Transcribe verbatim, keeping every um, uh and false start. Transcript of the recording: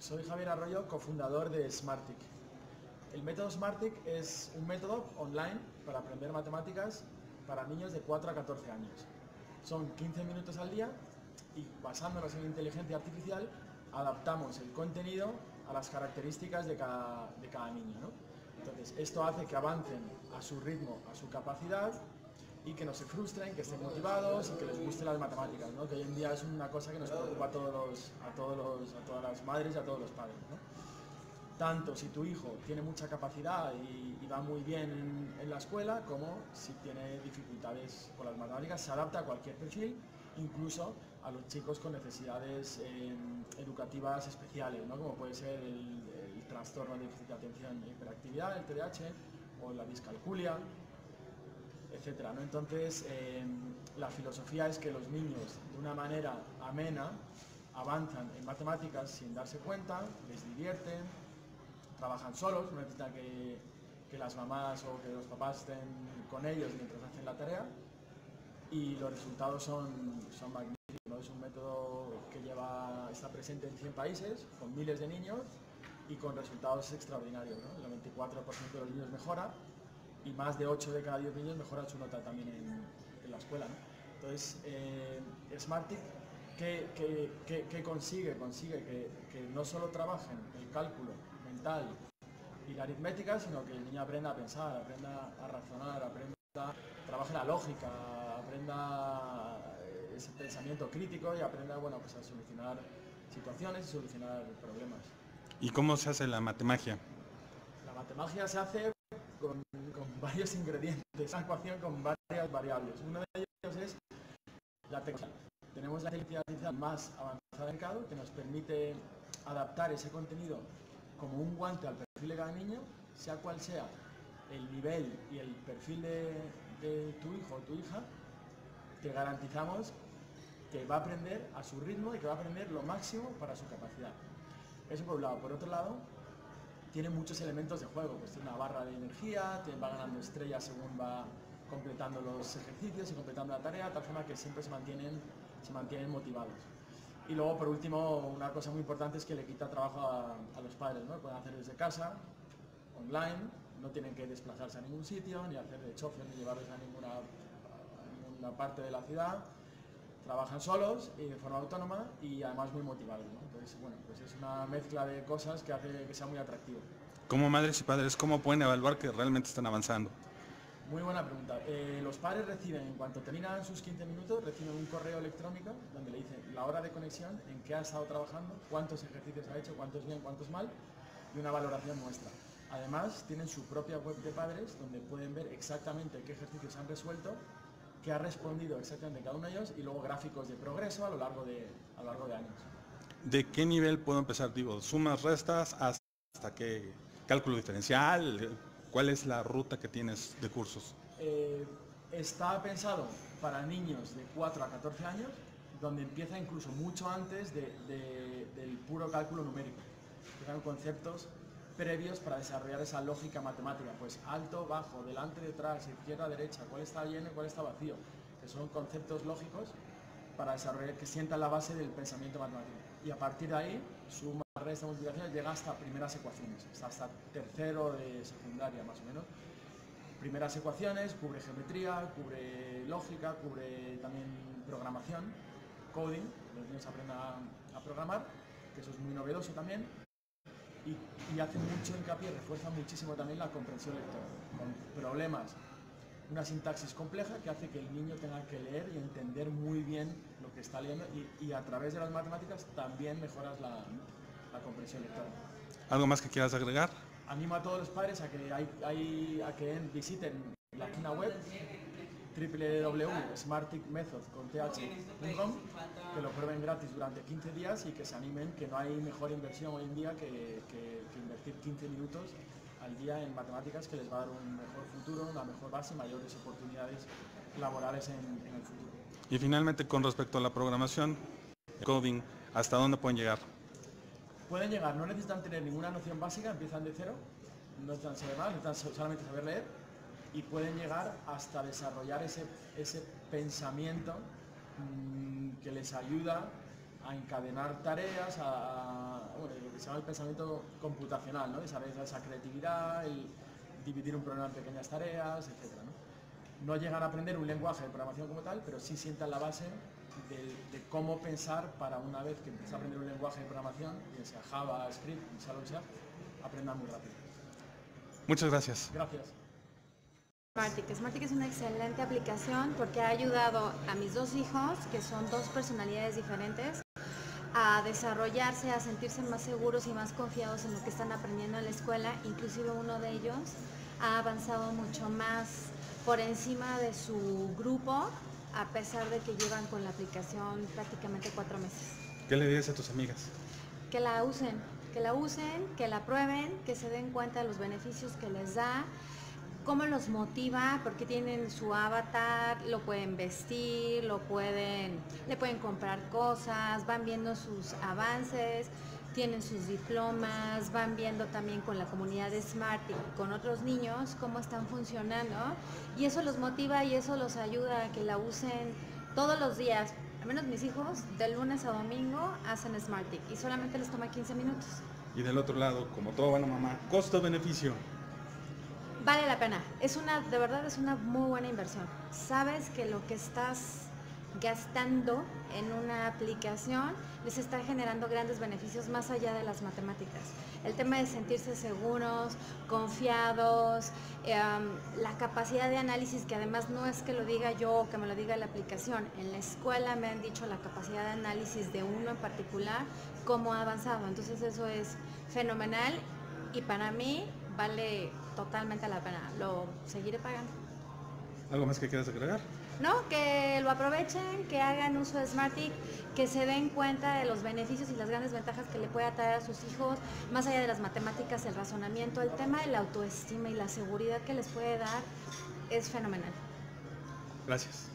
Soy Javier Arroyo, cofundador de Smartick. El método Smartick es un método online para aprender matemáticas para niños de cuatro a catorce años. Son quince minutos al día y, basándonos en inteligencia artificial, adaptamos el contenido a las características de cada, de cada niño, ¿no? Entonces, esto hace que avancen a su ritmo, a su capacidad, y que no se frustren, que estén motivados y que les gusten las matemáticas, ¿no? Que hoy en día es una cosa que nos preocupa a, todos los, a, todos los, a todas las madres y a todos los padres, ¿no? Tanto si tu hijo tiene mucha capacidad y, y va muy bien en, en la escuela, como si tiene dificultades con las matemáticas, se adapta a cualquier perfil, incluso a los chicos con necesidades eh, educativas especiales, ¿no? Como puede ser el, el trastorno de déficit de atención e hiperactividad, el T D A H, o la discalculia, etcétera, ¿no? Entonces, eh, la filosofía es que los niños, de una manera amena, avanzan en matemáticas sin darse cuenta, les divierten, trabajan solos, no necesitan que, que las mamás o que los papás estén con ellos mientras hacen la tarea, y los resultados son, son magníficos, ¿no? Es un método que lleva, está presente en cien países, con miles de niños y con resultados extraordinarios, ¿no? El noventa y cuatro por ciento de los niños mejora, y más de ocho de cada diez niños mejoran su nota también en, en la escuela, ¿no? Entonces, eh, Smartick, ¿qué, qué, qué, qué consigue? Consigue que, que no solo trabajen el cálculo mental y la aritmética, sino que el niño aprenda a pensar, aprenda a razonar, aprenda, trabaje la lógica, aprenda ese pensamiento crítico y aprenda, bueno, pues a solucionar situaciones y solucionar problemas. ¿Y cómo se hace la matemagia? La matemagia se hace con, con varios ingredientes, una ecuación con varias variables. Uno de ellos es la tecnología. Tenemos la inteligencia artificial más avanzada del mercado, que nos permite adaptar ese contenido como un guante al perfil de cada niño, sea cual sea el nivel y el perfil de, de tu hijo o tu hija. Te garantizamos que va a aprender a su ritmo y que va a aprender lo máximo para su capacidad. Eso por un lado. Por otro lado, tiene muchos elementos de juego, pues tiene una barra de energía, tiene, va ganando estrellas según va completando los ejercicios y completando la tarea, de tal forma que siempre se mantienen, se mantienen motivados. Y luego, por último, una cosa muy importante es que le quita trabajo a, a los padres, ¿no? Pueden hacer desde casa, online, no tienen que desplazarse a ningún sitio, ni hacer de chofer, ni llevarles a ninguna, a ninguna parte de la ciudad. Trabajan solos y de forma autónoma y además muy motivados, ¿no? Entonces, bueno, pues es una mezcla de cosas que hace que sea muy atractivo. Como madres y padres, ¿cómo pueden evaluar que realmente están avanzando? Muy buena pregunta. Eh, los padres reciben, en cuanto terminan sus quince minutos, reciben un correo electrónico donde le dicen la hora de conexión, en qué ha estado trabajando, cuántos ejercicios ha hecho, cuántos bien, cuántos mal, y una valoración muestra. Además, tienen su propia web de padres donde pueden ver exactamente qué ejercicios han resuelto, que ha respondido exactamente cada uno de ellos, y luego gráficos de progreso a lo largo de, a lo largo de años. ¿De qué nivel puedo empezar? Digo, sumas, restas, hasta qué cálculo diferencial, ¿cuál es la ruta que tienes de cursos? Eh, está pensado para niños de cuatro a catorce años, donde empieza incluso mucho antes de, de, del puro cálculo numérico. Tienen conceptos previos para desarrollar esa lógica matemática, pues alto, bajo, delante, detrás, izquierda, derecha, cuál está lleno y cuál está vacío, que son conceptos lógicos para desarrollar, que sientan la base del pensamiento matemático. Y a partir de ahí, suma, resta, multiplicación, llega hasta primeras ecuaciones, hasta tercero de secundaria más o menos. Primeras ecuaciones, cubre geometría, cubre lógica, cubre también programación, coding, los niños aprenden a, a programar, que eso es muy novedoso también. Y, y hace mucho hincapié, refuerza muchísimo también la comprensión lectora, con problemas, una sintaxis compleja que hace que el niño tenga que leer y entender muy bien lo que está leyendo, y, y a través de las matemáticas también mejoras la, la comprensión lectora. ¿Algo más que quieras agregar? Animo a todos los padres a que, hay, hay, a que visiten la página web doble u doble u doble u punto smartick method punto com, que lo prueben gratis durante quince días y que se animen, que no hay mejor inversión hoy en día que, que, que invertir quince minutos al día en matemáticas, que les va a dar un mejor futuro, una mejor base y mayores oportunidades laborales en, en el futuro. Y finalmente, con respecto a la programación, coding, ¿hasta dónde pueden llegar? Pueden llegar, no necesitan tener ninguna noción básica, empiezan de cero, no necesitan saber más, necesitan solamente saber leer, y pueden llegar hasta desarrollar ese, ese pensamiento mmm, que les ayuda a encadenar tareas, a, a bueno, lo que se llama el pensamiento computacional, ¿no? Desarrollar esa creatividad, el dividir un problema en pequeñas tareas, etcétera, ¿no? No llegan a aprender un lenguaje de programación como tal, pero sí sientan la base de, de cómo pensar para una vez que empieza a aprender un lenguaje de programación, ya sea Java, Script, sea lo que sea, aprendan muy rápido. Muchas gracias. Gracias. Smartick. Smartick es una excelente aplicación porque ha ayudado a mis dos hijos, que son dos personalidades diferentes, a desarrollarse, a sentirse más seguros y más confiados en lo que están aprendiendo en la escuela. Inclusive uno de ellos ha avanzado mucho más por encima de su grupo, a pesar de que llevan con la aplicación prácticamente cuatro meses. ¿Qué le dices a tus amigas? Que la usen, que la usen, que la prueben, que se den cuenta de los beneficios que les da, cómo los motiva, porque tienen su avatar, lo pueden vestir, lo pueden, le pueden comprar cosas, van viendo sus avances, tienen sus diplomas, van viendo también con la comunidad de Smartick, con otros niños, cómo están funcionando, y eso los motiva y eso los ayuda a que la usen todos los días. Al menos mis hijos, de lunes a domingo, hacen Smartick y solamente les toma quince minutos. Y del otro lado, como toda buena mamá, costo-beneficio. Vale la pena, es una, de verdad es una muy buena inversión. Sabes que lo que estás gastando en una aplicación les está generando grandes beneficios más allá de las matemáticas. El tema de sentirse seguros, confiados, eh, la capacidad de análisis, que además no es que lo diga yo o que me lo diga la aplicación. En la escuela me han dicho la capacidad de análisis de uno en particular, cómo ha avanzado. Entonces eso es fenomenal y para mí vale totalmente la pena. Lo seguiré pagando. ¿Algo más que quieras agregar? No, que lo aprovechen, que hagan uso de Smartick, que se den cuenta de los beneficios y las grandes ventajas que le puede traer a sus hijos, más allá de las matemáticas, el razonamiento, el tema de la autoestima y la seguridad que les puede dar es fenomenal. Gracias.